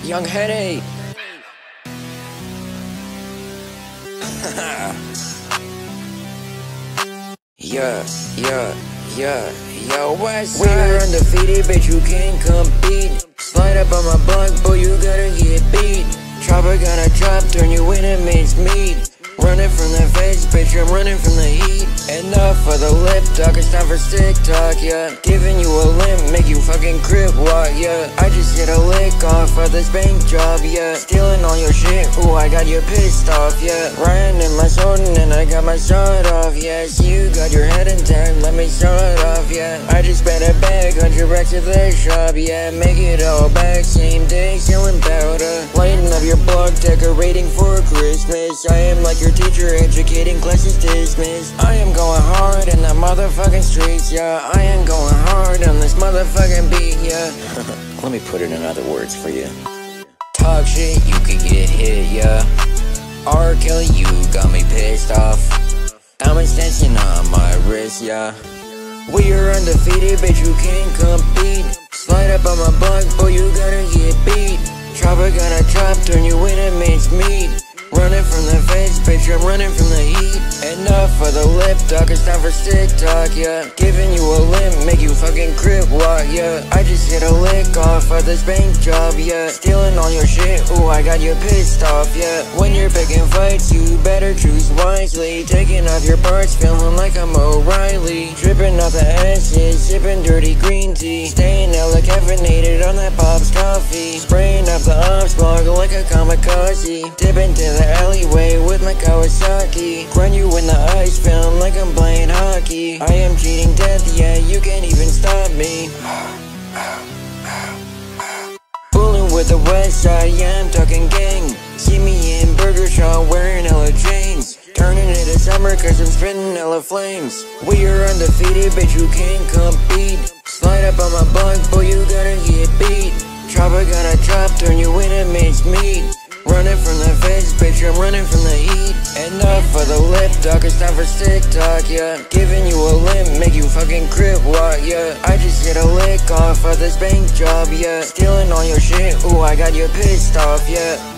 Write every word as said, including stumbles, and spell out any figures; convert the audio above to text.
Young Henny. Yeah, yeah, yeah, yo, what's up? We're undefeated, bitch, you can't compete. Slide up on my block, boy, you gotta get beat. Chopper gonna chop, turn you into mince meat. Running from the face, bitch, I'm running from the heat. Enough for the lip talk, it's time for stick talk, yeah. Giving you a limp, make you fucking Crip walk, yeah. I just get a lick off of this bank job, yeah. Stealing all your shit, ooh, I got you pissed off, yeah. Riding in my Sultan and I got my shot off, yeah. So you got your head intact, let me show it off, yeah. I just spent a bag, hundred racks at the shop, yeah. Make it all back, same day, selling powder. Lighting up your block, decorating for Christmas. I am like your teacher, educating classes dismissed. I am going hard in the motherfucking streets, yeah. I am going hard on this motherfucking beat, yeah. Let me put it in other words for you. Talk shit, you could get hit, yeah. R. Kelly, you got me pissed off. I'm extension on my wrist, yeah. We are undefeated, bitch, you can't compete. Slide up on my block, boy, you gotta get beat. Chopper gonna chop, turn you into mince meat. Running from the face, bitch, I'm running from the heat. Enough for the lip talk, it's time for stick talk, yeah. Giving you a limp, make you fucking Crip walk, yeah. I just get a lick off of this bank job, yeah. Stealing all your shit, ooh, I got you pissed off, yeah. When you're picking fights, you better choose wisely. Taking off your parts, feeling like I'm O'Reilly. Dripping off the acid, sipping dirty green tea. Staying hella caffeinated on that Bob's coffee. Spraying up the ops block like a kamikaze. Dipping to the alleyway with my Kawasaki. Run you in the ice, feeling like I'm playing hockey. I am cheating death, yeah, you can't even stop me. Fooling with the west side, yeah, I'm talking gang. See me in Burger Shaw wearing hella chains. Turning into summer cause I'm spitting hella flames. We are undefeated, bitch, you can't compete. Slide up on my block, boy, you gotta get beat. Chopper gonna chop, turn you into mince meat. Running from the face, bitch, I'm running from the heat. Enough for the lip talk, it's time for stick talk, yeah. Giving you a limp, make you fucking Crip walk, yeah. I just get a lick off of this bank job, yeah. Stealing all your shit, ooh, I got you pissed off, yeah.